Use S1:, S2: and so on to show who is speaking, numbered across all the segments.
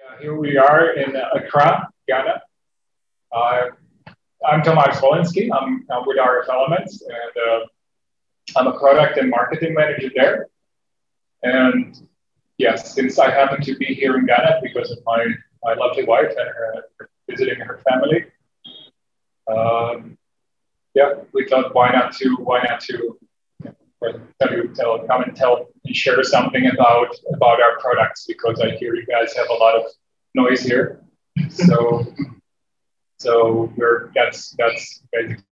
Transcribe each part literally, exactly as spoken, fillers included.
S1: Yeah, here we are in Accra, Ghana. Uh, I'm Tomasz Wolenski. I'm, I'm with R F Elements, and uh, I'm a product and marketing manager there. And yes, since I happen to be here in Ghana because of my, my lovely wife and her, visiting her family, um, yeah, we thought why not to why not to tell you tell come and tell and share something about about our products, because I hear you guys have a lot of noise here. So so we're that's that's basically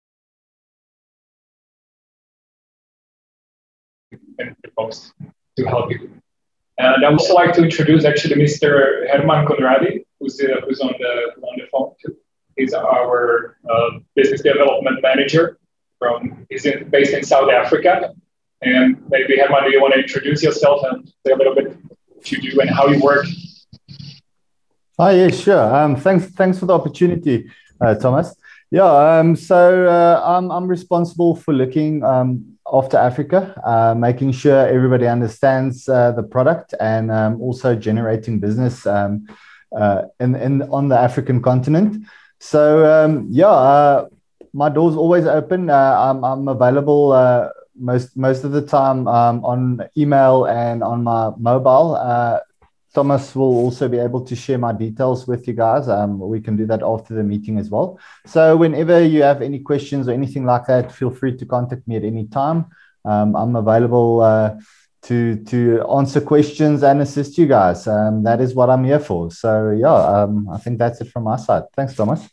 S1: proposed to help you. And I would also like to introduce actually Mister Herman Conradi, who's uh, who's on the on the phone too. He's our uh, business development manager. From he's in, based in South Africa. And maybe Herman, do you want to introduce yourself and say a little bit what you do and how you work?
S2: Oh yeah, sure. Um, thanks, thanks for the opportunity, uh, Thomas. Yeah. Um, so uh, I'm I'm responsible for looking um, after Africa, uh, making sure everybody understands uh, the product, and um, also generating business um, uh, in in on the African continent. So um, yeah, uh, my door's always open. Uh, I'm I'm available uh, most most of the time um, on email and on my mobile. Uh, Thomas will also be able to share my details with you guys. Um, we can do that after the meeting as well. So whenever you have any questions or anything like that, feel free to contact me at any time. Um, I'm available uh, to to answer questions and assist you guys. Um, that is what I'm here for. So yeah, um, I think that's it from my side. Thanks, Thomas.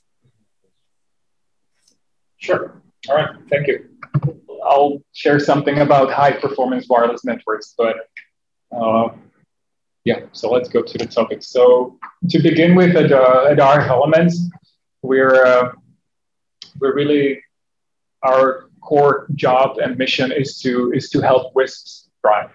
S1: Sure. All right. Thank you. I'll share something about high performance wireless networks, but uh, yeah, so let's go to the topic. So to begin with, at, uh, at R F Elements, we're, uh, we're really, our core job and mission is to, is to help WISPs thrive.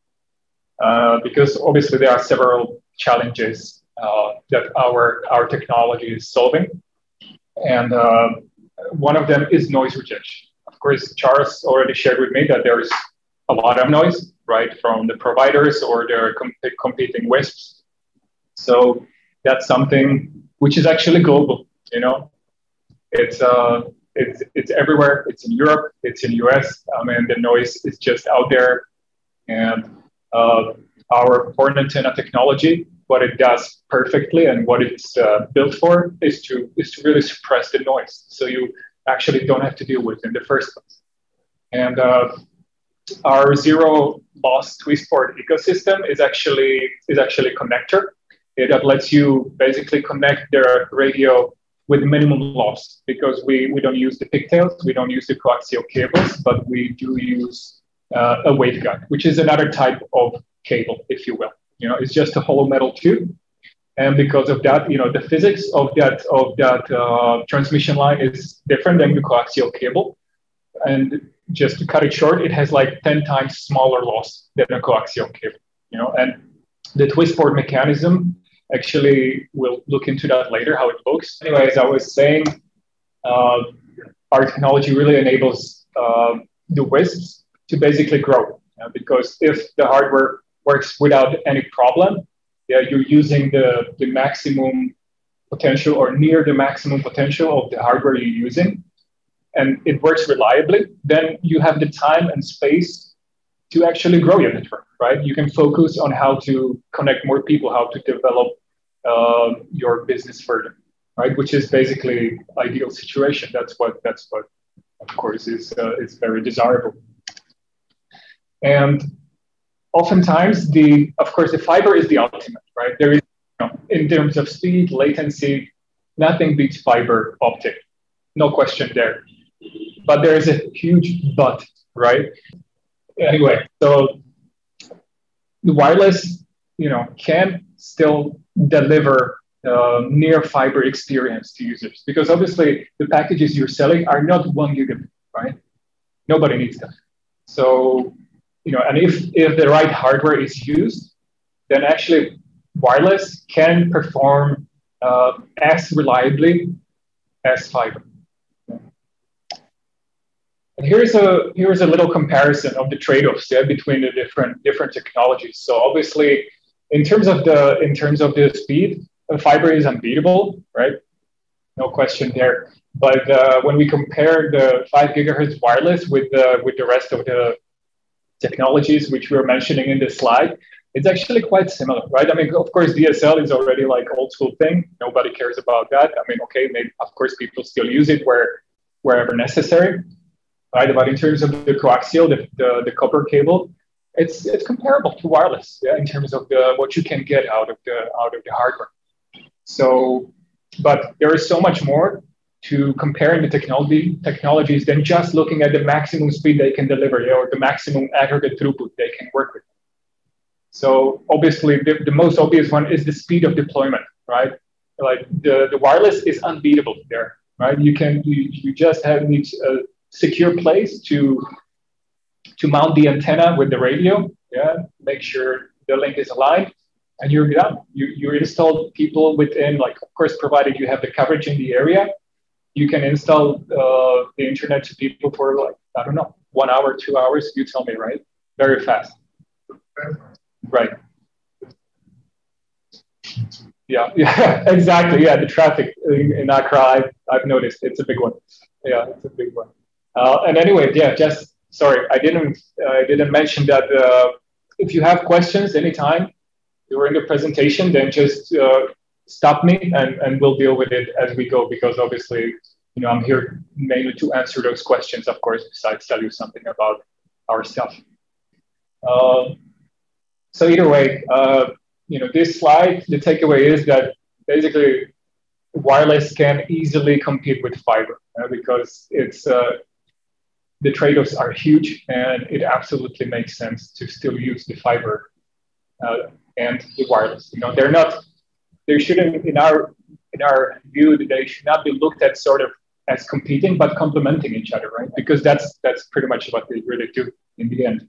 S1: Uh, because obviously there are several challenges uh, that our, our technology is solving. And uh, one of them is noise rejection. Of course, Charles already shared with me that there's a lot of noise, right, from the providers or their comp competing WISPs. So that's something which is actually global. You know, it's uh, it's it's everywhere. It's in Europe. It's in U S. I mean, the noise is just out there, and uh, our horn antenna technology, what it does perfectly and what it's uh, built for is to is to really suppress the noise, so you actually don't have to deal with it in the first place. And uh, our zero loss twist port ecosystem is actually is actually a connector it, that lets you basically connect the radio with minimum loss, because we we don't use the pigtails, we don't use the coaxial cables, but we do use uh, a waveguide, which is another type of cable, if you will. You know, it's just a hollow metal tube, and because of that, you know, the physics of that of that uh, transmission line is different than the coaxial cable. And just to cut it short, it has like ten times smaller loss than a coaxial cable. You know, and the twist port mechanism, actually, we'll look into that later, how it looks. Anyway, as I was saying, uh, our technology really enables uh, the WISPs to basically grow, uh, because if the hardware works without any problem, yeah, you're using the, the maximum potential or near the maximum potential of the hardware you're using, and it works reliably, then you have the time and space to actually grow your network, right? You can focus on how to connect more people, how to develop uh, your business further, right? Which is basically ideal situation. That's what, that's what of course, is, uh, is very desirable. And oftentimes, the of course, the fiber is the ultimate, right? There is, you know, in terms of speed, latency, nothing beats fiber optic, no question there. But there is a huge but, right? Anyway, so the wireless, you know, can still deliver uh, near fiber experience to users, because obviously the packages you're selling are not one gigabit, right? Nobody needs that. So, you know, and if, if the right hardware is used, then actually wireless can perform uh, as reliably as fiber. And here's a, here's a little comparison of the trade-offs, yeah, between the different, different technologies. So obviously, in terms of the in terms of the speed, the fiber is unbeatable, right? No question there. But uh, when we compare the five gigahertz wireless with the with the rest of the technologies which we were mentioning in this slide, it's actually quite similar, right? I mean, of course, D S L is already like old school thing. Nobody cares about that. I mean, okay, maybe of course people still use it where wherever necessary, right? But in terms of the coaxial, the, the, the copper cable, it's it's comparable to wireless, yeah, in terms of the what you can get out of the out of the hardware. So, but there is so much more to comparing the technology technologies than just looking at the maximum speed they can deliver, you know, or the maximum aggregate throughput they can work with. So obviously, the, the most obvious one is the speed of deployment, right? Like the, the wireless is unbeatable there, right? You can you, you just have need a secure place to to mount the antenna with the radio, yeah, make sure the link is aligned, and you're done. You you install people within, like, of course, provided you have the coverage in the area, you can install uh, the internet to people for like, I don't know, one hour, two hours. You tell me, right? Very fast. Right. Yeah, yeah, exactly. Yeah, the traffic in, in Accra, I've, I've noticed it's a big one. Yeah, it's a big one. Uh, and anyway, yeah, just sorry, I didn't I didn't mention that. Uh, if you have questions anytime during the presentation, then just uh, stop me and, and we'll deal with it as we go. Because obviously, you know, I'm here mainly to answer those questions, of course, besides tell you something about our stuff. Uh, So either way, uh, you know, this slide, the takeaway is that basically wireless can easily compete with fiber uh, because it's uh, the trade-offs are huge, and it absolutely makes sense to still use the fiber uh, and the wireless. You know, they're not, they shouldn't, in our in our view, they should not be looked at sort of as competing, but complementing each other, right? Because that's that's pretty much what they really do in the end.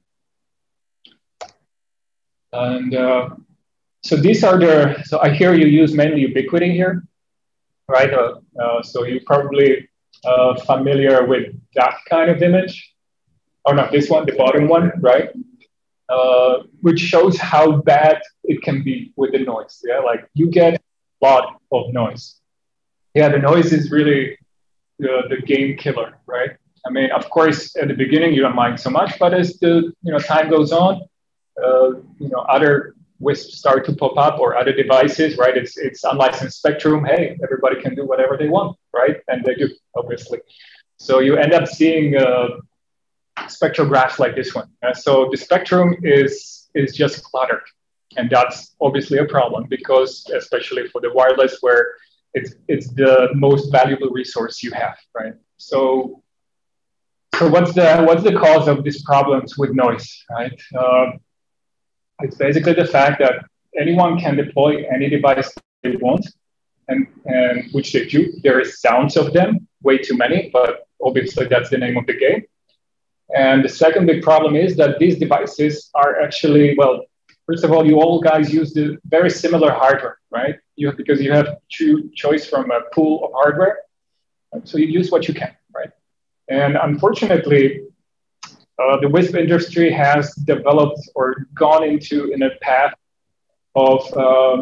S1: And uh, so these are the, so I hear you use mainly Ubiquiti here, right? Uh, uh, so you're probably uh, familiar with that kind of image. Oh no, this one, the bottom one, right? Uh, which shows how bad it can be with the noise, yeah? Like you get a lot of noise. Yeah, the noise is really the, the game killer, right? I mean, of course, at the beginning, you don't mind so much, but as the you know time goes on, Uh, you know, other WISPs start to pop up or other devices, right? It's it's unlicensed spectrum. Hey, everybody can do whatever they want, right? And they do, obviously. So you end up seeing uh, spectrographs like this one. Uh, so the spectrum is is just cluttered, and that's obviously a problem because, especially for the wireless, where it's it's the most valuable resource you have, right? So. So what's the what's the cause of these problems with noise, right? Uh, It's basically the fact that anyone can deploy any device they want, and, and which they do. There is sounds of them, way too many, but obviously that's the name of the game. And the second big problem is that these devices are actually, well, first of all, you all guys use the very similar hardware, right? You have, because you have true choice from a pool of hardware, so you use what you can, right? And unfortunately, Uh, the WISP industry has developed or gone into in a path of uh,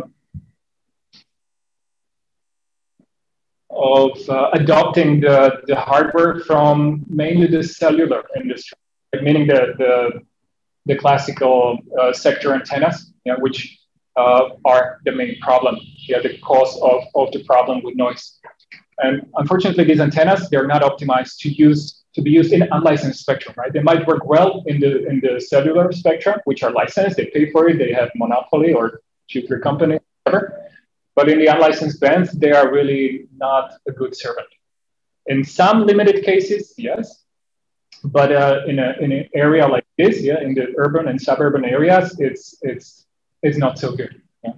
S1: of uh, adopting the, the hardware from mainly the cellular industry, meaning the the, the classical uh, sector antennas, you know, which uh, are the main problem, yeah, the cause of, of the problem with noise. And unfortunately, these antennas, they're not optimized to use to be used in unlicensed spectrum, right? They might work well in the in the cellular spectrum, which are licensed, they pay for it, they have monopoly or cheaper company, whatever. But in the unlicensed bands, they are really not a good servant. In some limited cases, yes, but uh, in a in an area like this, yeah, in the urban and suburban areas, it's it's it's not so good. Yeah.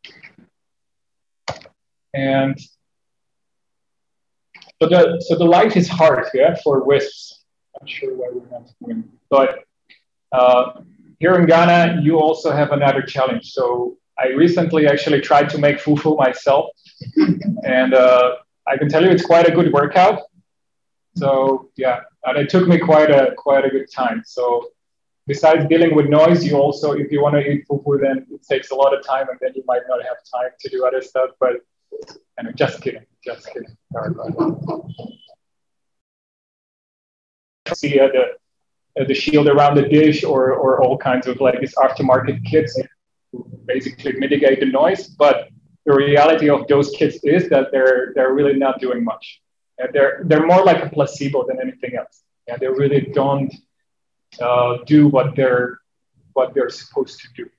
S1: And So the, so the life is hard, yeah, for WISPs. I'm sure why we're not doing, but uh, here in Ghana, you also have another challenge. So I recently actually tried to make fufu myself, and uh, I can tell you it's quite a good workout. So yeah, and it took me quite a quite a good time. So besides dealing with noise, you also, if you want to eat fufu, then it takes a lot of time, and then you might not have time to do other stuff. But anyway, just kidding, just kidding. Sorry about that. See uh, the uh, the shield around the dish, or or all kinds of like these aftermarket kits to basically mitigate the noise. But the reality of those kits is that they're they're really not doing much. And they're they're more like a placebo than anything else. Yeah, they really don't uh, do what they're what they're supposed to do.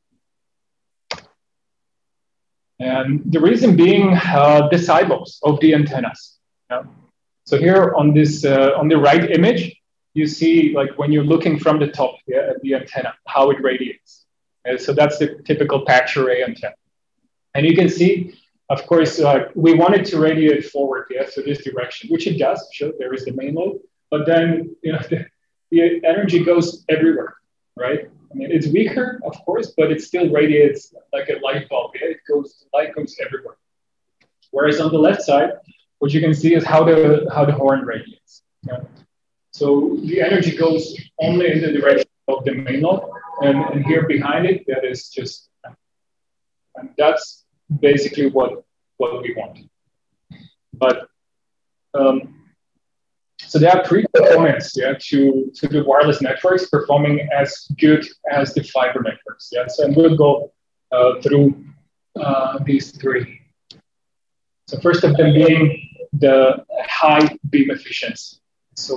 S1: And the reason being uh, the sidelobes of the antennas. Yeah? So here on this uh, on the right image, you see like when you're looking from the top, yeah, at the antenna, how it radiates. And so that's the typical patch array antenna. And you can see, of course, uh, we want it to radiate forward, yeah, so this direction, which it does. Sure, there is the main lobe, but then you know the, the energy goes everywhere, right? I mean, it's weaker, of course, but it still radiates like a light bulb. Yeah, it goes, light goes everywhere. Whereas on the left side, what you can see is how the how the horn radiates. Yeah? So the energy goes only in the direction of the main lobe, and, and here behind it, that is just, and that's basically what what we want. But um, so there are three components, yeah, to to the wireless networks performing as good as the fiber networks. Yeah, so and we'll go uh, through uh, these three. So first of them being the high beam efficiency. So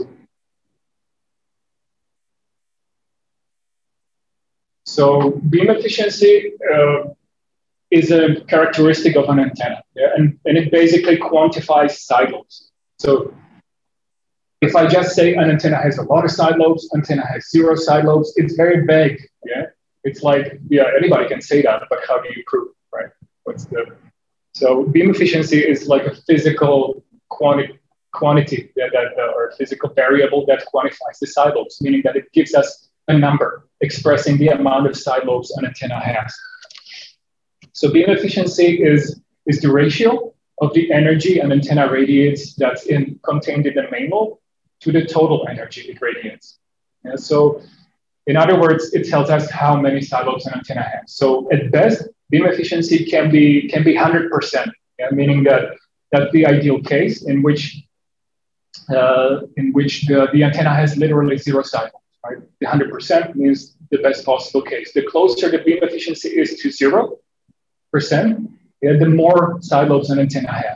S1: so beam efficiency uh, is a characteristic of an antenna, yeah? and, and it basically quantifies sidelobes. So if I just say an antenna has a lot of sidelobes, antenna has zero sidelobes, it's very vague, yeah? It's like, yeah, anybody can say that, but how do you prove, right? What's the, so beam efficiency is like a physical quanti quantity, that, that, uh, or a physical variable that quantifies the sidelobes, meaning that it gives us a number expressing the amount of sidelobes an antenna has. So beam efficiency is, is the ratio of the energy an antenna radiates that's in, contained in the main lobe to the total energy it radiates. Yeah, so in other words, it tells us how many sidelobes an antenna has. So at best, beam efficiency can be can be one hundred percent, yeah, meaning that that's the ideal case in which uh, in which the, the antenna has literally zero sidelobes. Right? The one hundred percent means the best possible case. The closer the beam efficiency is to zero percent, yeah, the more sidelobes an antenna has.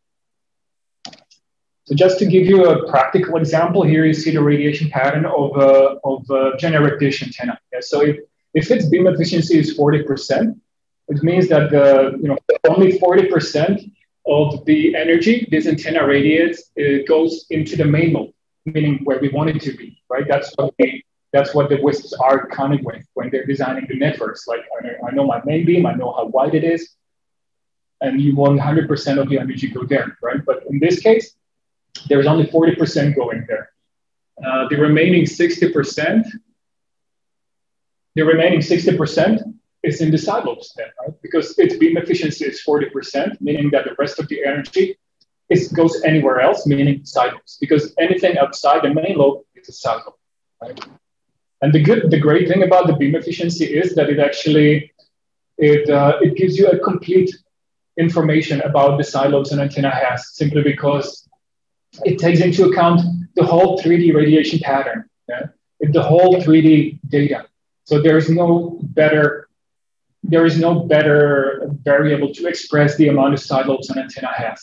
S1: So just to give you a practical example, here you see the radiation pattern of a, of a generic dish antenna. Yeah, so if, if its beam efficiency is forty percent, it means that the, you know, only forty percent of the energy this antenna radiates uh, goes into the main lobe, meaning where we want it to be, right? That's what we, that's what the WISPs are counting with when they're designing the networks. Like, I know, I know my main beam, I know how wide it is, and you want one hundred percent of the energy go there, right? But in this case, there's only forty percent going there. Uh, the remaining sixty percent, the remaining sixty percent is in the sidelobes then, right? Because its beam efficiency is forty percent, meaning that the rest of the energy is, goes anywhere else, meaning sidelobes. Because anything outside the main lobe is a sidelobe, right? And the good, the great thing about the beam efficiency is that it actually, it, uh, it gives you a complete information about the sidelobes an antenna has, simply because it takes into account the whole three D radiation pattern, yeah? The whole three D data. So there is no better, there is no better variable to express the amount of sidelobes an antenna has.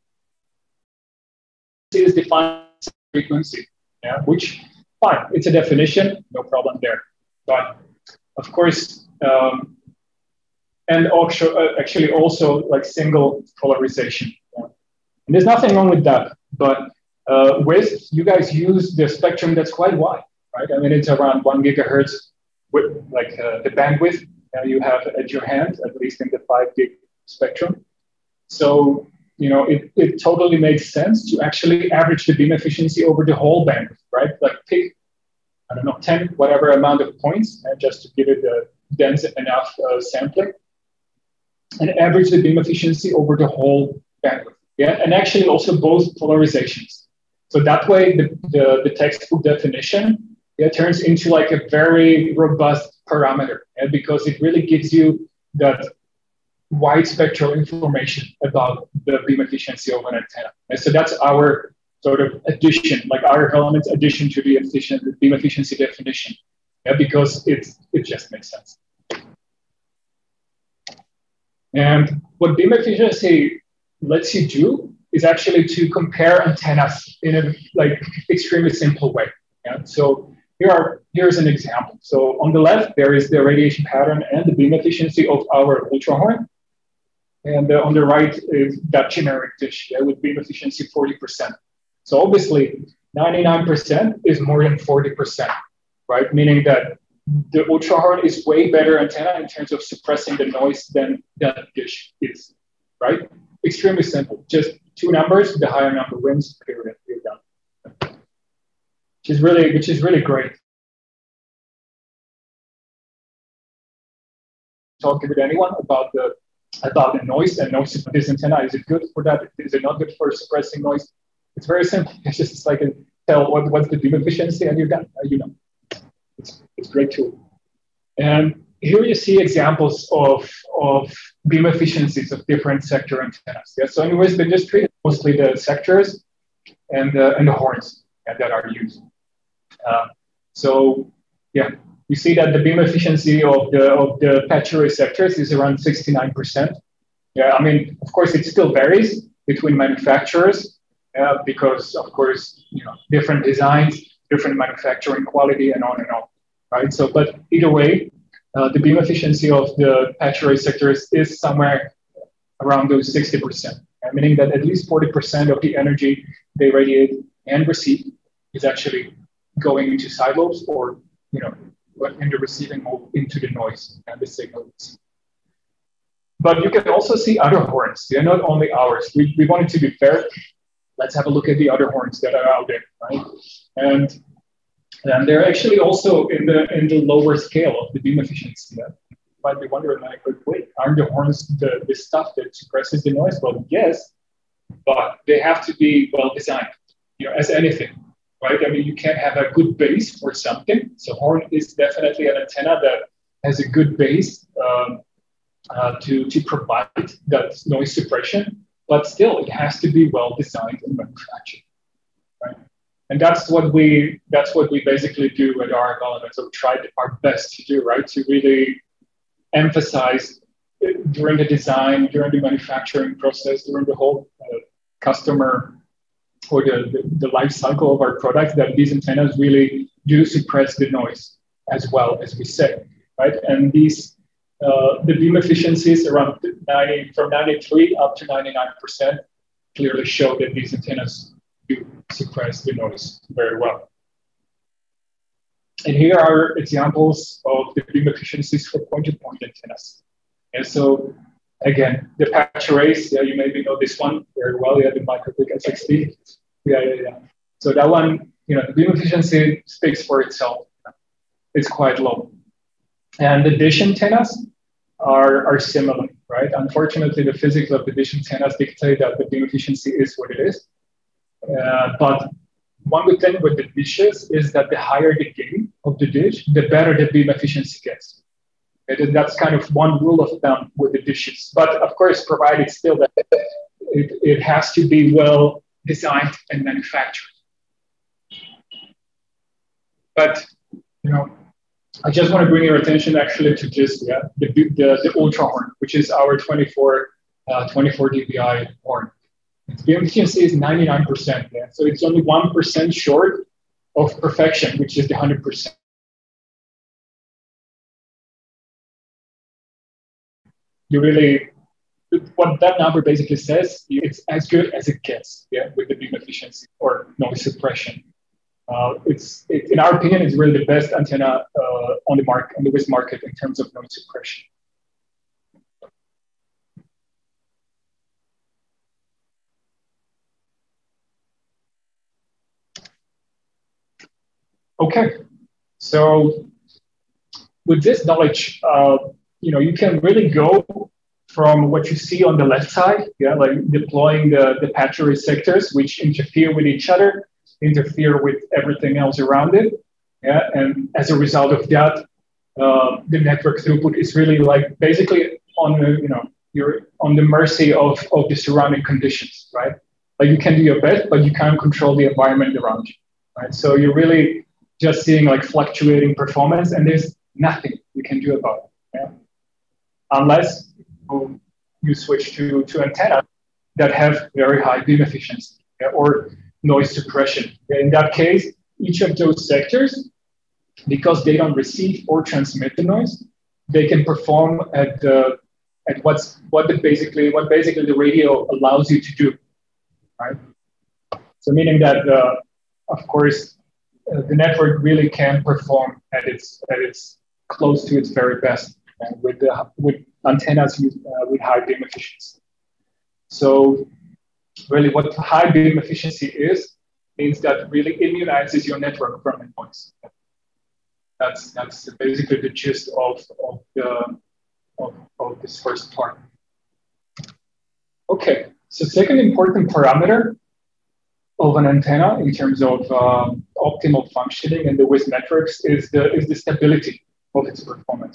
S1: It is defined frequency, yeah? Which, fine, it's a definition, no problem there. But of course, um, and also, uh, actually also like single polarization. Yeah? And there's nothing wrong with that. But uh, WISP, you guys use the spectrum that's quite wide, right? I mean, it's around one gigahertz with like uh, the bandwidth uh, you have at your hand, at least in the five gig spectrum. So, you know, it, it totally makes sense to actually average the beam efficiency over the whole bandwidth, right? Like pick, I don't know, ten, whatever amount of points, uh, just to give it a dense enough uh, sampling, and average the beam efficiency over the whole bandwidth. Yeah, and actually also both polarizations. So that way, the, the, the textbook definition it turns into like a very robust parameter, and because it really gives you that wide spectral information about the beam efficiency of an antenna. And so that's our sort of addition, like our element addition to the efficient the beam efficiency definition, yeah, because it's, it just makes sense. And what beam efficiency lets you do is actually to compare antennas in a like extremely simple way. Yeah? So here are here's an example. So on the left, there is the radiation pattern and the beam efficiency of our Ultrahorn. And uh, on the right is that generic dish, yeah, with beam efficiency forty percent. So obviously, ninety-nine percent is more than forty percent, right? Meaning that the Ultrahorn is way better antenna in terms of suppressing the noise than that dish is, right? Extremely simple. Just two numbers, the higher number wins, period, you're done. Which is really, which is really great. Talking with anyone about the about the noise and noise of this antenna. Is it good for that? Is it not good for suppressing noise? It's very simple. It's just it's like a tell what, what's the beam efficiency and you're done. You know, it's it's a great tool. And here you see examples of of beam efficiencies of different sector antennas. Yeah. So in the WISP industry, mostly the sectors and the and the horns yeah, that are used. Uh, so yeah. You see that the beam efficiency of the of the patch array sectors is around sixty-nine percent. Yeah, I mean, of course, it still varies between manufacturers uh, because, of course, you know, different designs, different manufacturing quality, and on and on, right? So, but either way, uh, the beam efficiency of the patch array sectors is somewhere around those sixty percent, uh, meaning that at least forty percent of the energy they radiate and receive is actually going into side lobes or, you know, in the receiving mode into the noise and the signals. But you can also see other horns. They're not only ours. We, we wanted to be fair. Let's have a look at the other horns that are out there, right? And, and they're actually also in the in the lower scale of the beam efficiency. You might be wondering, like, wait, aren't the horns the, the stuff that suppresses the noise? Well, yes, but they have to be well designed, you know, as anything. Right? I mean, you can't have a good base for something. So horn is definitely an antenna that has a good base um, uh, to, to provide that noise suppression, but still it has to be well designed and manufactured. Right? And that's what we that's what we basically do at our element. So we tried our best to do, right? To really emphasize during the design, during the manufacturing process, during the whole uh, customer or the, the, the life cycle of our product, that these antennas really do suppress the noise as well as we say, right? And these, uh, the beam efficiencies around ninety, from ninety-three up to ninety-nine percent clearly show that these antennas do suppress the noise very well. And here are examples of the beam efficiencies for point-to-point antennas. And so, again, the patch arrays, yeah, you maybe know this one very well, yeah, the Mikrotik S X T. Yeah, yeah, yeah. So that one, you know, the beam efficiency speaks for itself. It's quite low. And the dish antennas are, are similar, right? Unfortunately, the physics of the dish antennas dictate that the beam efficiency is what it is. Uh, but one good thing with the dishes is that the higher the gain of the dish, the better the beam efficiency gets. And that's kind of one rule of thumb with the dishes. But of course, provided still that it, it has to be well designed and manufactured. But, you know, I just want to bring your attention actually to just yeah, the, the, the Ultrahorn, which is our twenty-four, uh, twenty-four D B I horn. Its beam efficiency is ninety-nine percent. Yeah? So it's only one percent short of perfection, which is the one hundred percent. You really, what that number basically says, it's as good as it gets, yeah, with the beam efficiency or noise suppression. Uh, it's, it, in our opinion, it's really the best antenna uh, on the market, on the WISP market in terms of noise suppression. Okay, so with this knowledge, uh, you know, you can really go from what you see on the left side, yeah, like deploying the, the patch array sectors, which interfere with each other, interfere with everything else around it, Yeah, and as a result of that, uh, the network throughput is really like basically on the, you know, you're on the mercy of, of the surrounding conditions, right? Like you can do your best, but you can't control the environment around you, right? So you're really just seeing like fluctuating performance, and there's nothing you can do about it, yeah? Unless you switch to, to antennas that have very high beam efficiency, yeah, or noise suppression. In that case, each of those sectors, because they don't receive or transmit the noise, they can perform at the at what's what the basically what basically the radio allows you to do, right? So meaning that uh, of course uh, the network really can perform at its at its close to its very best, and with the with antennas with, uh, with high beam efficiency. So really, what high beam efficiency is means that really immunizes your network from the noise. That's that's basically the gist of of the of, of this first part. Okay, so second important parameter of an antenna in terms of um, optimal functioning in the WISP metrics is the is the stability of its performance.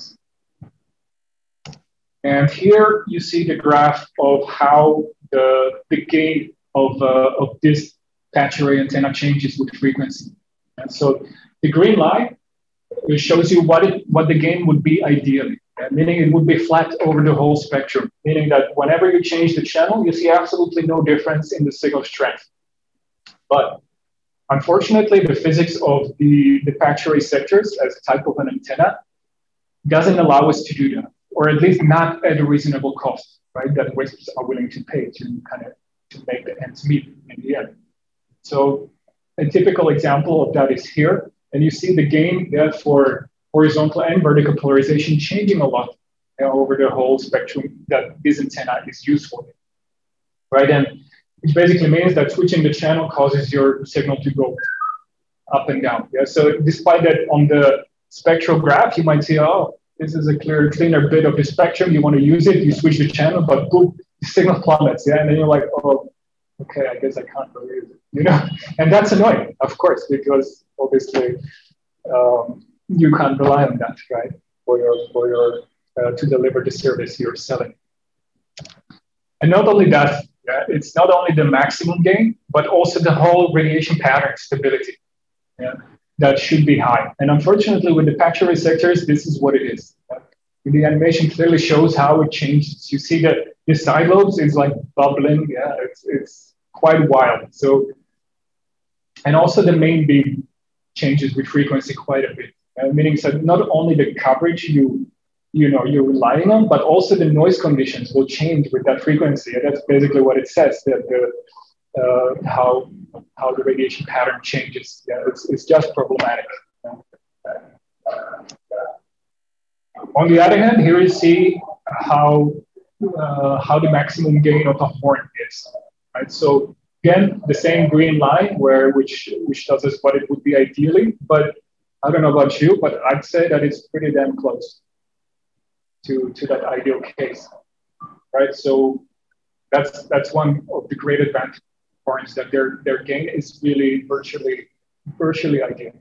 S1: And here you see the graph of how the the gain of uh, of this patch array antenna changes with frequency. And so the green line, it shows you what it what the gain would be ideally, yeah? Meaning it would be flat over the whole spectrum, meaning that whenever you change the channel, you see absolutely no difference in the signal strength. But unfortunately, the physics of the, the patch array sectors as a type of an antenna doesn't allow us to do that, or at least not at a reasonable cost, right? That WISPs are willing to pay to kind of to make the ends meet in the end. So a typical example of that is here. And you see the gain there for horizontal and vertical polarization changing a lot, you know, over the whole spectrum that this antenna is used for, right? And which basically means that switching the channel causes your signal to go up and down. Yeah. So despite that, on the spectral graph, you might see, oh, this is a clear, cleaner bit of the spectrum. You want to use it, you switch the channel, but boom, the signal plummets. Yeah, and then you're like, oh, okay, I guess I can't really use it. You know, and that's annoying, of course, because obviously um, you can't rely on that, right, for your for your uh, to deliver the service you're selling. And not only that, yeah, it's not only the maximum gain, but also the whole radiation pattern stability, yeah, that should be high. And unfortunately, with the patch array sectors, this is what it is. Yeah. The animation clearly shows how it changes. You see that the side lobes is like bubbling. Yeah, it's it's quite wild. So. And also the main beam changes with frequency quite a bit, uh, meaning that not only the coverage you, you know, you're relying on, but also the noise conditions will change with that frequency. And that's basically what it says, that the, uh, how, how the radiation pattern changes. Yeah, it's, it's just problematic. On the other hand, here you see how, uh, how the maximum gain of a horn is, right? So again, the same green line where which which tells us what it would be ideally, but I don't know about you, but I'd say that it's pretty damn close to, to that ideal case, right? So that's that's one of the great advantage points, that their their gain is really virtually virtually ideal.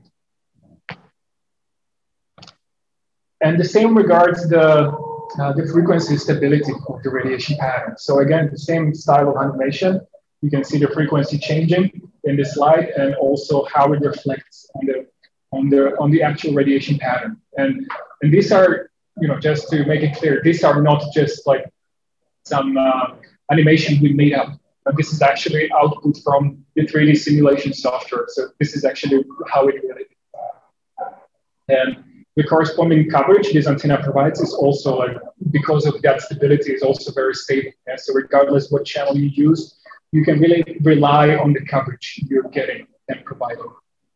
S1: And the same regards the uh, the frequency stability of the radiation pattern. So again, the same style of animation. You can see the frequency changing in the slide, and also how it reflects on the on the on the actual radiation pattern. And and these are, you know, just to make it clear, these are not just like some uh, animation we made up. But this is actually output from the three D simulation software. So this is actually how it really is. And the corresponding coverage this antenna provides is also, like, because of that stability, is also very stable. Yeah? So regardless what channel you use, you can really rely on the coverage you're getting and providing.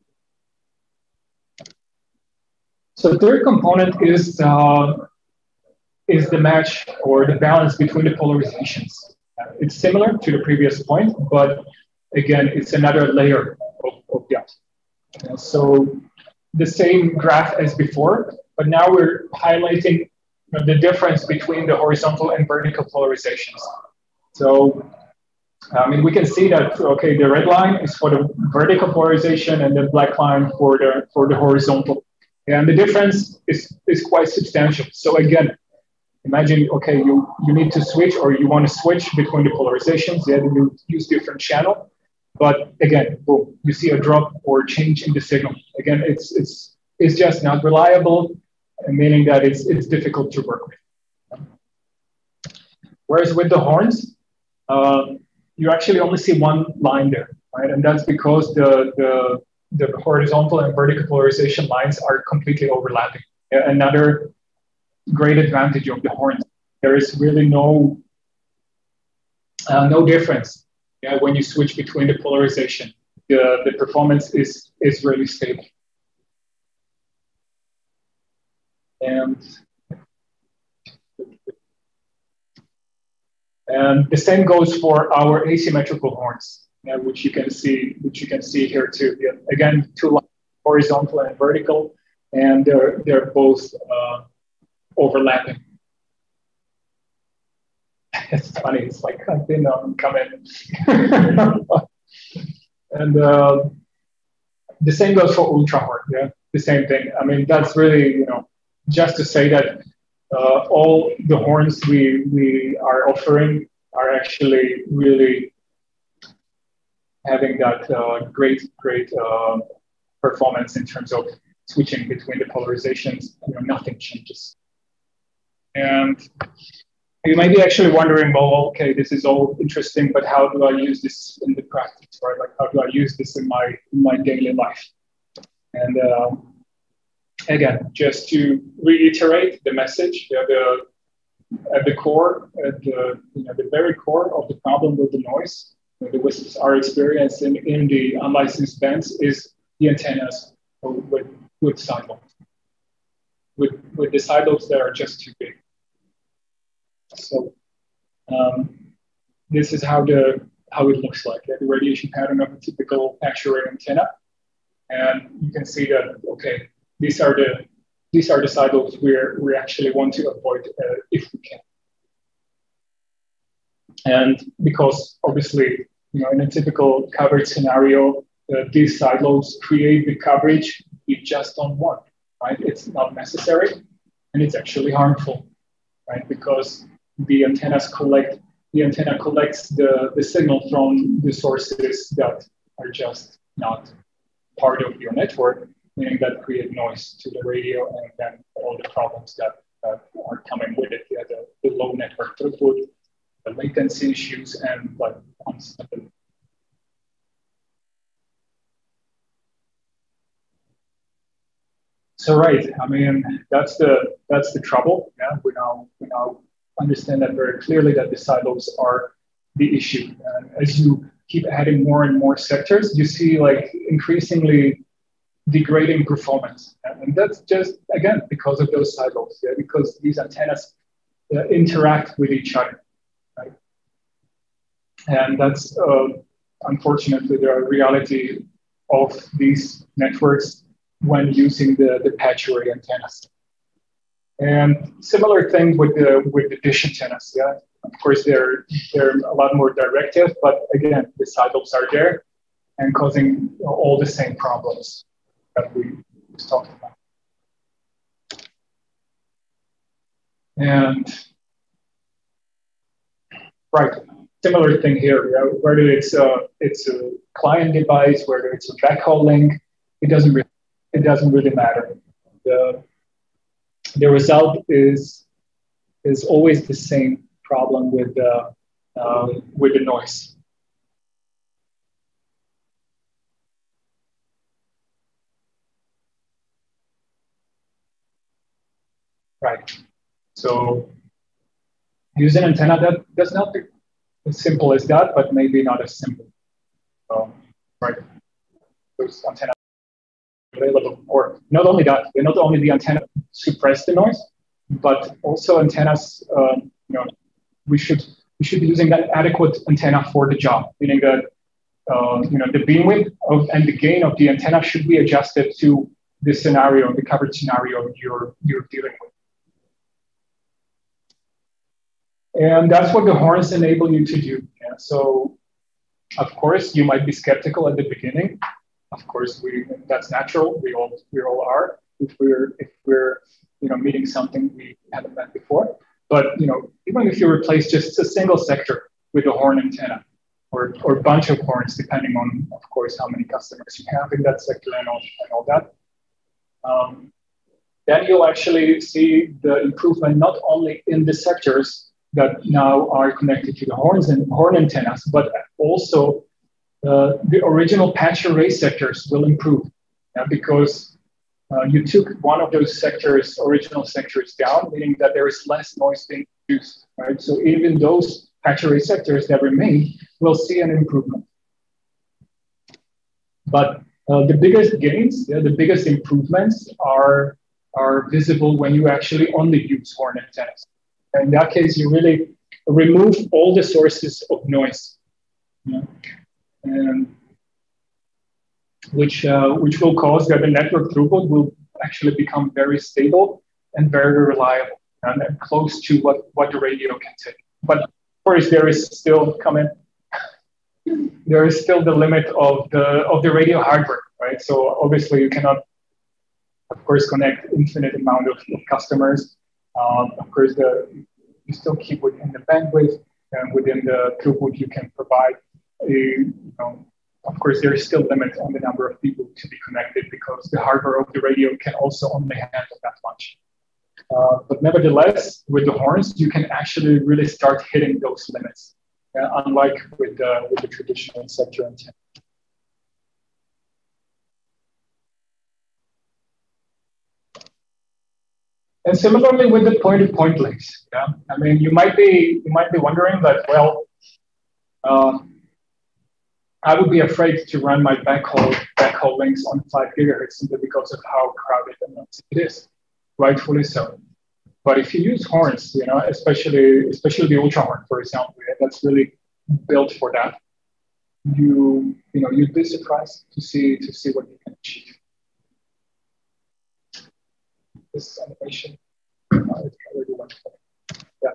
S1: So the third component is, uh, is the match or the balance between the polarizations. Uh, it's similar to the previous point, but again, it's another layer of, of that. Uh, so the same graph as before, but now we're highlighting, you know, the difference between the horizontal and vertical polarizations. So I mean, we can see that, okay, the red line is for the vertical polarization and the black line for the, for the horizontal. And the difference is, is quite substantial. So again, imagine, okay, you, you need to switch or you want to switch between the polarizations. Yeah, you use different channel. But again, boom, you see a drop or change in the signal. Again, it's, it's, it's just not reliable, meaning that it's, it's difficult to work with. Whereas with the horns, uh, you actually only see one line there, right? And that's because the, the, the horizontal and vertical polarization lines are completely overlapping. Another great advantage of the horns, there is really no, uh, no difference. Yeah, when you switch between the polarization, the, the performance is, is really stable. And, and the same goes for our asymmetrical horns, yeah, which you can see, which you can see here too. Yeah, again, two lines, horizontal and vertical, and they're they're both uh, overlapping. It's funny. It's like I've been um, coming, and uh, the same goes for Ultrahorn. Yeah, the same thing. I mean, that's really, you know, just to say that uh, all the horns we we are offering are actually really having that uh, great great uh, performance in terms of switching between the polarizations. You know, nothing changes. And you may be actually wondering, well, okay, this is all interesting, but how do I use this in the practice, right? Like, how do I use this in my in my daily life? And uh, again, just to reiterate the message, yeah, the, at the core, at the you know the very core of the problem with the noise, the W I S Ps are experiencing in the unlicensed bands is the antennas with with sidelobes, with with the sidelobes that are just too big. So um, this is how the how it looks like, yeah, the radiation pattern of a typical actuator antenna, and you can see that, okay, these are the these are the sidelobes where we actually want to avoid uh, if we can. And because obviously, you know, in a typical coverage scenario, uh, these sidelobes create the coverage we just don't want, right? It's not necessary, and it's actually harmful, right? Because the antennas collect, the antenna collects the, the signal from the sources that are just not part of your network, meaning that create noise to the radio, and then all the problems that, that are coming with it, yeah, the, the low network throughput, the latency issues, and like unstability. So right, I mean, that's the that's the trouble. Yeah, we now we now understand that very clearly, that the silos are the issue. And as you keep adding more and more sectors, you see like increasingly degrading performance. And that's just, again, because of those silos, yeah, because these antennas uh, interact with each other, right? And that's uh, unfortunately the reality of these networks when using the, the patch array antennas. And similar thing with the with the dish antennas. Yeah, of course they're they're a lot more directive, but again, the sidelobes are there and causing all the same problems that we was talking about. And right, similar thing here. Yeah? Whether it's a it's a client device, whether it's a backhaul link, it doesn't really, it doesn't really matter. The the result is is always the same problem with the uh, with the noise. Right. So use an antenna that does not be as simple as that, but maybe not as simple. So, right. Those antennas available, or not only that, not only the antenna suppress the noise, but also antennas. Um, you know, we should we should be using that adequate antenna for the job, meaning that uh, you know the beam width of, and the gain of the antenna should be adjusted to the scenario, the coverage scenario you're you're dealing with. And that's what the horns enable you to do. Yeah? So Of course, you might be skeptical at the beginning. Of course, we that's natural. We all we all are if we're if we're you know meeting something we haven't met before. But you know, even if you replace just a single sector with a horn antenna, or or a bunch of horns, depending on, of course, how many customers you have in that sector and all and all that, um, then you'll actually see the improvement not only in the sectors that now are connected to the horns and horn antennas, but also uh, the original patch array sectors will improve uh, because uh, you took one of those sectors, original sectors down, meaning that there is less noise being produced, right? So even those patch array sectors that remain will see an improvement. But uh, the biggest gains, yeah, the biggest improvements are, are visible when you actually only use horn antennas. In that case, you really remove all the sources of noise, you know, and which, uh, which will cause that the network throughput will actually become very stable and very reliable and, and close to what, what the radio can take. But of course, there is still coming, there is still the limit of the, of the radio hardware, right? So obviously you cannot, of course, connect infinite amount of, of customers. Um, of course, the, you still keep within the bandwidth and within the throughput you can provide. A, you know, of course, there is still limit on the number of people to be connected because the hardware of the radio can also only handle that much. Uh, but nevertheless, with the horns, you can actually really start hitting those limits, uh, unlike with the, with the traditional sector antenna. And similarly with the point-to-point links, yeah. I mean, you might be you might be wondering that, well, um, I would be afraid to run my backhaul backhaul links on five gigahertz simply because of how crowded and noisy it is. Rightfully so. But if you use horns, you know, especially especially the Ultrahorn, for example, yeah, that's really built for that. You you know you'd be surprised to see to see what you can achieve. This animation, uh, it's already wonderful. Yeah.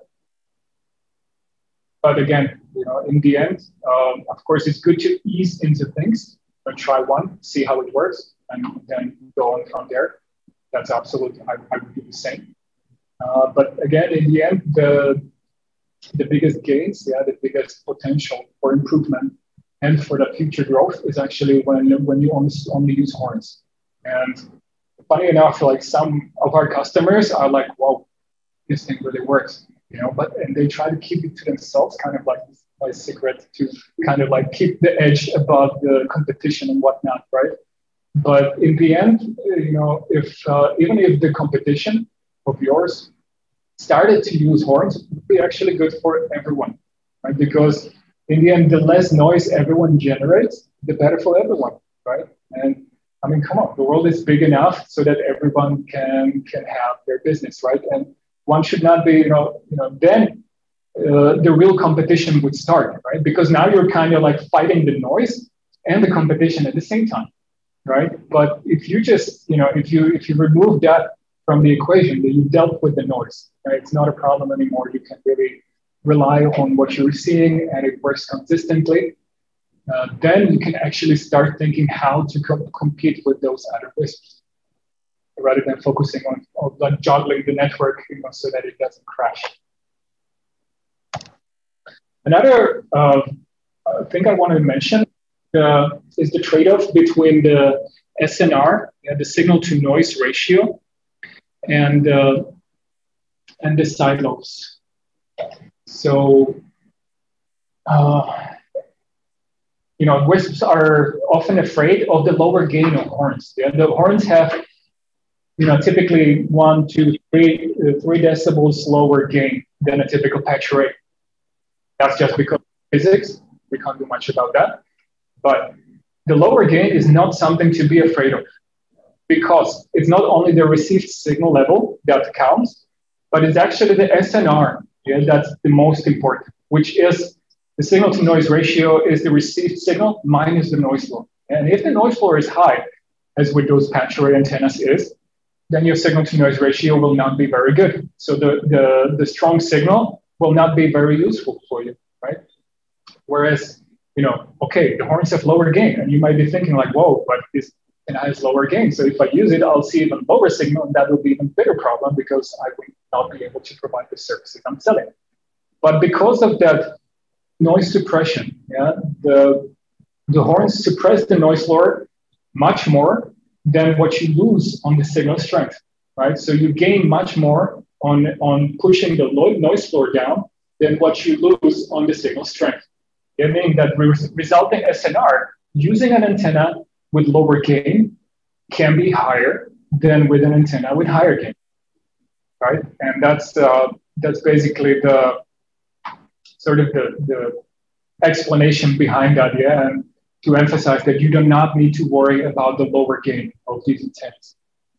S1: But again, you know, in the end, um, of course, it's good to ease into things and try one, see how it works, and then go on from there. That's absolutely, I, I would do the same. Uh, but again, in the end, the the biggest gains, yeah, the biggest potential for improvement and for the future growth is actually when when you only only use horns. And funny enough, like some of our customers are like, "Wow, this thing really works," you know. But and they try to keep it to themselves, kind of like a secret to kind of like keep the edge above the competition and whatnot, right? But in the end, you know, if uh, even if the competition of yours started to use horns, it would be actually good for everyone, right? Because in the end, the less noise everyone generates, the better for everyone, right? And I mean, come on, the world is big enough so that everyone can can have their business, right? And one should not be, you know, you know, then uh, the real competition would start, right? Because now you're kind of like fighting the noise and the competition at the same time, right? But if you just, you know, if you if you remove that from the equation, that you dealt with the noise, right? It's not a problem anymore. You can really rely on what you're seeing, and it works consistently. Uh, then you can actually start thinking how to co compete with those other WISPs, rather than focusing on, on like juggling the network, you know, so that it doesn't crash. Another uh, thing I wanted to mention uh, is the trade-off between the S N R, yeah, the signal-to-noise ratio, and uh, and the side lobes. So. Uh, You know, WISPs are often afraid of the lower gain of horns. Yeah? The horns have, you know, typically one, two, three, uh, three decibels lower gain than a typical patch array. That's just because of physics. We can't do much about that. But the lower gain is not something to be afraid of, because it's not only the received signal level that counts, but it's actually the S N R. Yeah, that's the most important, which is the signal-to-noise ratio is the received signal minus the noise floor. And if the noise floor is high, as with those patch array antennas is, then your signal-to-noise ratio will not be very good. So the, the, the strong signal will not be very useful for you, right? Whereas you know, okay, the horns have lower gain. And you might be thinking like, whoa, but this antenna has lower gain. So if I use it, I'll see even lower signal, and that will be even bigger problem because I will not be able to provide the services I'm selling. But because of that noise suppression, yeah, the, the horns suppress the noise floor much more than what you lose on the signal strength, right? So you gain much more on, on pushing the noise floor down than what you lose on the signal strength. It means that re resulting S N R using an antenna with lower gain can be higher than with an antenna with higher gain, right? And that's, uh, that's basically the sort of the, the explanation behind that, yeah, and to emphasize that you do not need to worry about the lower gain of these antennas.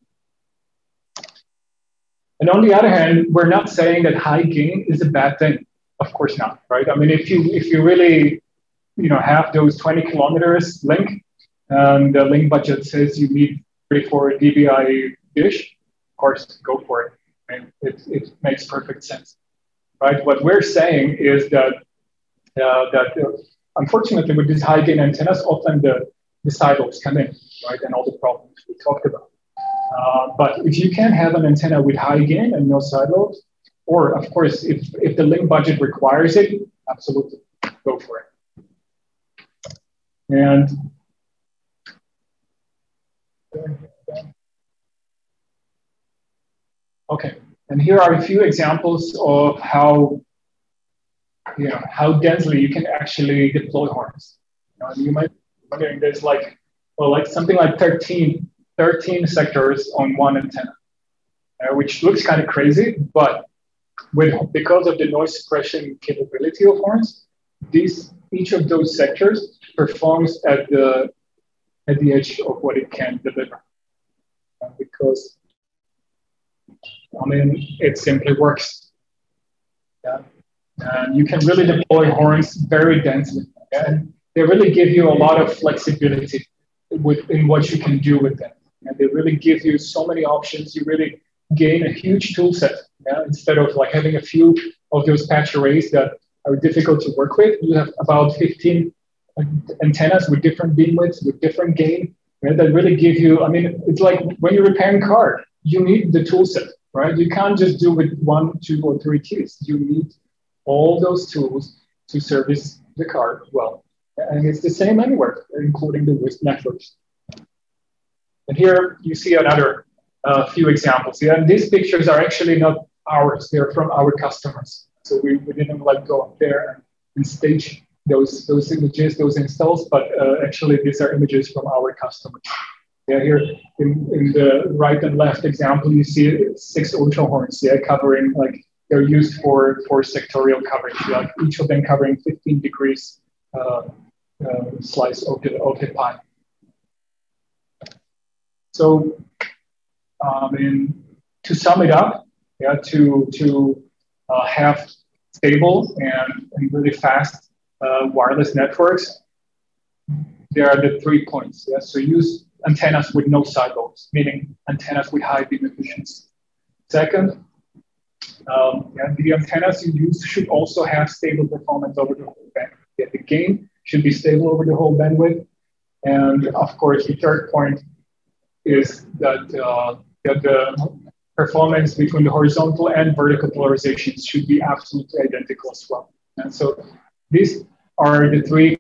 S1: And on the other hand, we're not saying that high gain is a bad thing. Of course not, right? I mean, if you if you really, you know, have those twenty kilometers link, and the link budget says you need thirty-four D B I dish, of course, go for it. And it, it makes perfect sense, right? What we're saying is that uh, that uh, unfortunately with these high gain antennas, often the the sidelobes come in, right, and all the problems we talked about. Uh, but if you can have an antenna with high gain and no sidelobes, or of course, if, if the link budget requires it, absolutely, go for it. And okay, and here are a few examples of how, you know, how densely you can actually deploy horns. You know, you might be wondering, there's like, well, like something like thirteen, thirteen sectors on one antenna, uh, which looks kind of crazy, but with, because of the noise suppression capability of horns, these, each of those sectors performs at the, at the edge of what it can deliver. Uh, because, I mean, it simply works. Yeah. And you can really deploy horns very densely. And they really give you a lot of flexibility with, in what you can do with them. And they really give you so many options. You really gain a huge tool set. Yeah? Instead of like having a few of those patch arrays that are difficult to work with, you have about fifteen antennas with different beam widths, with different gain, right? That really give you, I mean, it's like when you're repairing a car, you need the tool set, right? You can't just do with one, two, or three keys. You need all those tools to service the car well. And it's the same anywhere, including the WISP networks. And here you see another uh, few examples. Yeah, and these pictures are actually not ours; they're from our customers. So we, we didn't like go up there and, and stage those those images, those installs, but uh, actually these are images from our customers. Yeah, here in, in the right and left example, you see six Ultrahorns. Yeah, covering like they're used for for sectorial coverage. Like each of them covering fifteen degrees uh, uh, slice of the of the pie. So, I mean, to sum it up, yeah, to to uh, have stable and, and really fast uh, wireless networks, there are the three points. Yeah, so use antennas with no sidelobes, meaning antennas with high beam efficiency. Second, um, yeah, the antennas you use should also have stable performance over the whole bandwidth. Yeah, the gain should be stable over the whole bandwidth, and of course, the third point is that, uh, that the performance between the horizontal and vertical polarizations should be absolutely identical as well. And so these are the three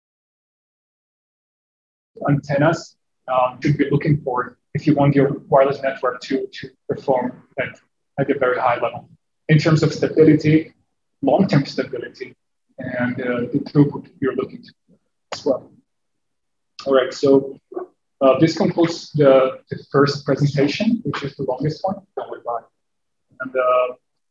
S1: antennas um, to be looking for if you want your wireless network to, to perform at, at a very high level. In terms of stability, long-term stability, and uh, the throughput you're looking to as well. All right, so Uh, this concludes the, the first presentation, which is the longest one. And uh,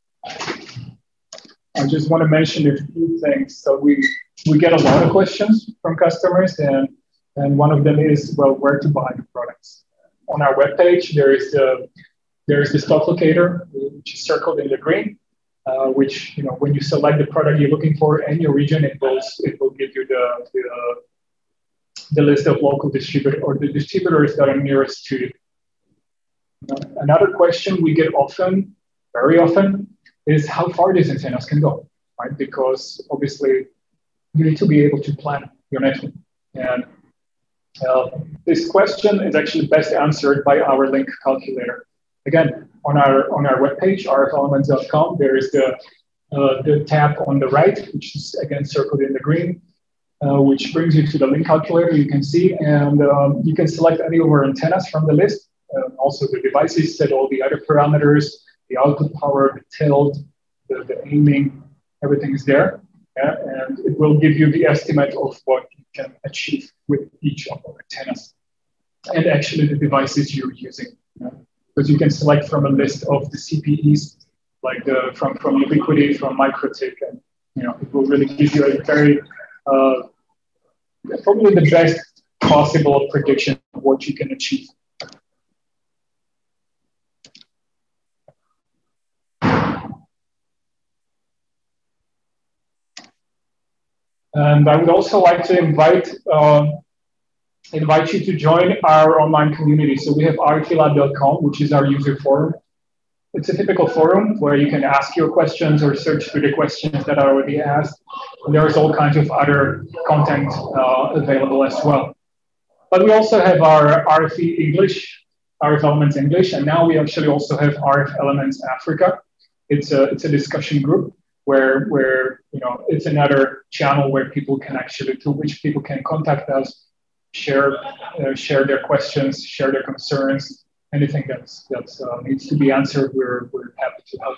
S1: I just want to mention a few things. So we, we get a lot of questions from customers, and, and one of them is, well, where to buy the products. On our webpage, there is the, there is the stock locator, which is circled in the green, uh, which, you know, when you select the product you're looking for and your region, it will, it will give you the, the the list of local distributors or the distributors that are nearest to you. Another question we get often, very often, is how far these antennas can go, right? Because obviously you need to be able to plan your network. And uh, this question is actually best answered by our link calculator. Again, on our on our webpage, r f elements dot com, there is the uh, the tab on the right, which is again circled in the green, uh, which brings you to the link calculator. You can see, and um, you can select any of our antennas from the list. Uh, also, the devices, set all the other parameters, the output power, the tilt, the, the aiming, everything is there. Yeah, and it will give you the estimate of what you can achieve with each of our antennas, and actually the devices you're using. Yeah. Because you can select from a list of the C P Es, like the, from, from Ubiquiti, from Mikrotik, and you know, it will really give you a very, uh, probably the best possible prediction of what you can achieve. And I would also like to invite uh, invite you to join our online community. So we have r t lab dot com, which is our user forum. It's a typical forum where you can ask your questions or search through the questions that are already asked. And there's all kinds of other content uh, available as well. But we also have our R F E English, R F Elements English, and now we actually also have R F Elements Africa. It's a it's a discussion group where where you know it's another channel where people can actually to which people can contact us, share uh, share their questions, share their concerns, anything that's that's uh, needs to be answered. We're we're happy to help.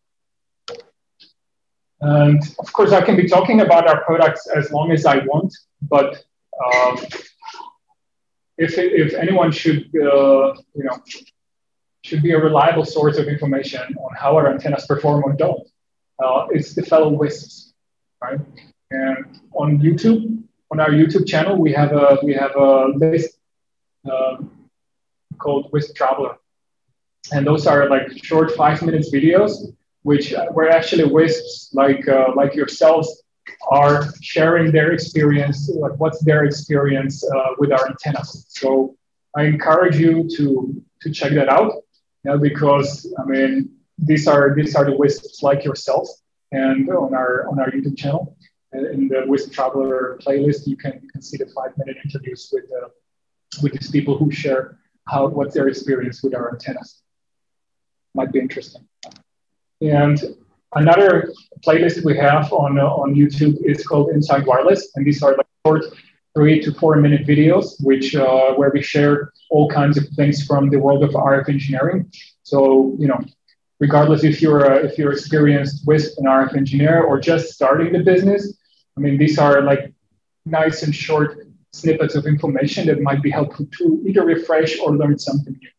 S1: And of course, I can be talking about our products as long as I want, but um, if if anyone should uh, you know should be a reliable source of information on how our antennas perform or don't, uh, it's the fellow WISPs, right? And on YouTube, on our YouTube channel, we have a we have a list uh, called WISP Traveler, and those are like short five minutes videos, which uh, where actually WISPs like uh, like yourselves are sharing their experience, like what's their experience uh, with our antennas. So I encourage you to to check that out, you know, because I mean these are these are the WISPs like yourself, and on our on our YouTube channel, in the WISP Traveler playlist, you can you can see the five minute interviews with uh, with these people who share how what's their experience with our antennas. Might be interesting. And another playlist we have on uh, on YouTube is called Inside Wireless, and these are like short three to four minute videos, which uh, where we share all kinds of things from the world of R F engineering. So you know, regardless if you're a, if you're experienced WISP and R F engineer or just starting the business, I mean these are like nice and short snippets of information that might be helpful to either refresh or learn something new.